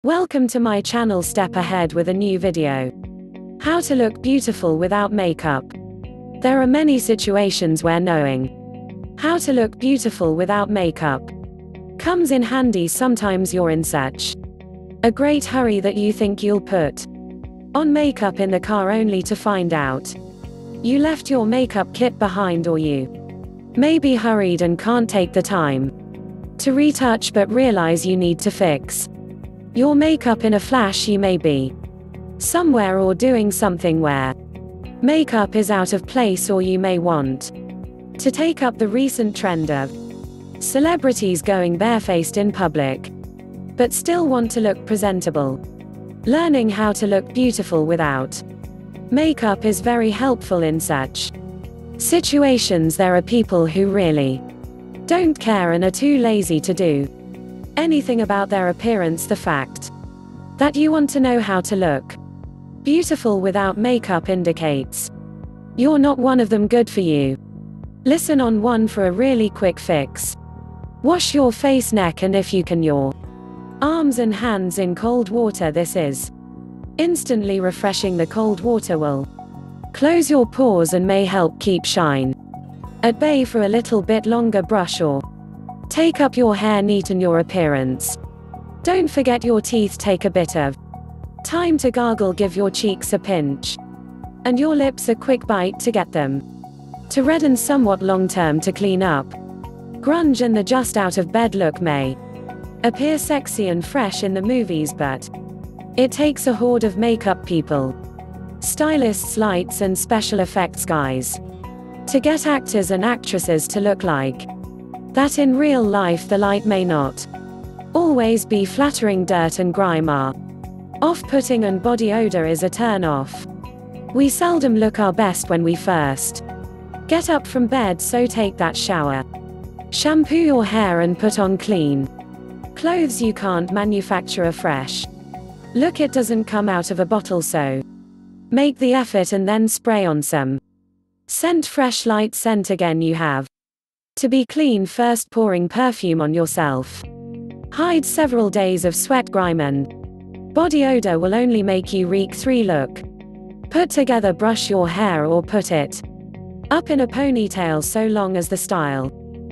Welcome to my channel. Step ahead with a new video. How to look beautiful without makeup. There are many situations where knowing how to look beautiful without makeup comes in handy. Sometimes you're in such a great hurry that you think you'll put on makeup in the car only to find out you left your makeup kit behind, or you may be hurried and can't take the time to retouch but realize you need to fix your makeup in a flash. You may be somewhere or doing something where makeup is out of place, or you may want to take up the recent trend of celebrities going barefaced in public, but still want to look presentable. Learning how to look beautiful without makeup is very helpful in such situations. There are people who really don't care and are too lazy to do anything about their appearance. The fact that you want to know how to look beautiful without makeup indicates you're not one of them. Good for you. Listen on one for a really quick fix. Wash your face, neck, and if you can, your arms and hands in cold water. This is instantly refreshing. The cold water will close your pores and may help keep shine at bay for a little bit longer. Brush or take up your hair, neaten your appearance. Don't forget your teeth. Take a bit of time to gargle. Give your cheeks a pinch and your lips a quick bite to get them to redden somewhat. Long term to clean up grunge, and the just out of bed look may appear sexy and fresh in the movies, but it takes a horde of makeup people, stylists, lights and special effects guys to get actors and actresses to look like that in real life. The light may not always be flattering. Dirt and grime are off-putting, and body odor is a turn-off. We seldom look our best when we first get up from bed, so take that shower, shampoo your hair and put on clean clothes. You can't manufacture a fresh look. It doesn't come out of a bottle, so make the effort and then spray on some scent. Fresh light scent. Again, you have to be clean first. Pouring perfume on yourself hide several days of sweat, grime and body odor will only make you reek. 3. Look put together. Brush your hair or put it up in a ponytail so long as the style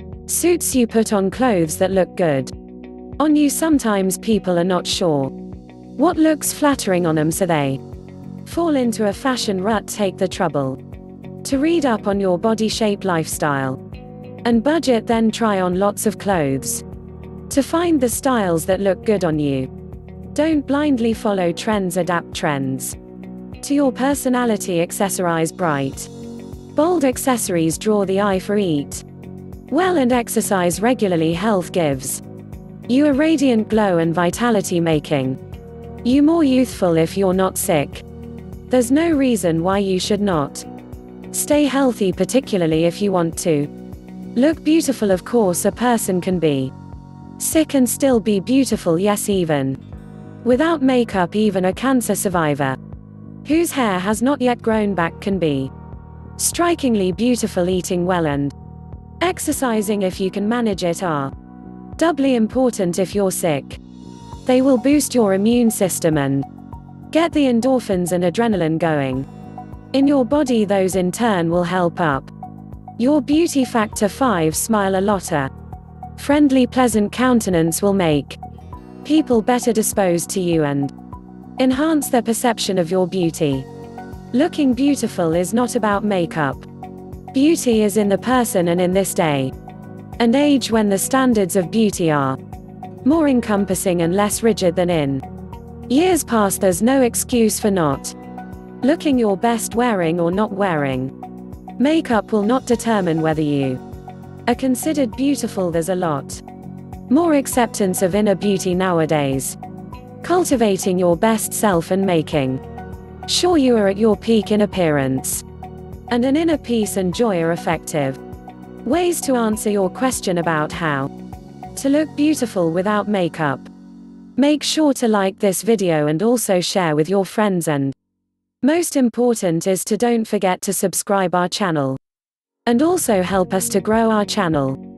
suits you. Put on clothes that look good on you. Sometimes people are not sure what looks flattering on them, so they fall into a fashion rut. Take the trouble to read up on your body shape, lifestyle and budget, then try on lots of clothes to find the styles that look good on you. Don't blindly follow trends. Adapt trends to your personality. Accessorize bright, bold accessories draw the eye. For eat well and exercise regularly. Health gives you a radiant glow and vitality, making you more youthful. If you're not sick, there's no reason why you should not stay healthy, particularly if you want to look beautiful. Of course, a person can be sick and still be beautiful. Yes, even without makeup. Even a cancer survivor whose hair has not yet grown back can be strikingly beautiful. Eating well and exercising, if you can manage it, are doubly important. If you're sick, they will boost your immune system and get the endorphins and adrenaline going in your body. Those in turn will help up your beauty factor. 5. Smile a lot. A friendly, pleasant countenance will make people better disposed to you and enhance their perception of your beauty. Looking beautiful is not about makeup. Beauty is in the person, and in this day and age when the standards of beauty are more encompassing and less rigid than in years past, there's no excuse for not looking your best. Wearing or not wearing makeup will not determine whether you are considered beautiful. There's a lot more acceptance of inner beauty nowadays. Cultivating your best self and making sure you are at your peak in appearance and an inner peace and joy are effective ways to answer your question about how to look beautiful without makeup. Make sure to like this video and also share with your friends, and most important is to don't forget to subscribe our channel and also help us to grow our channel.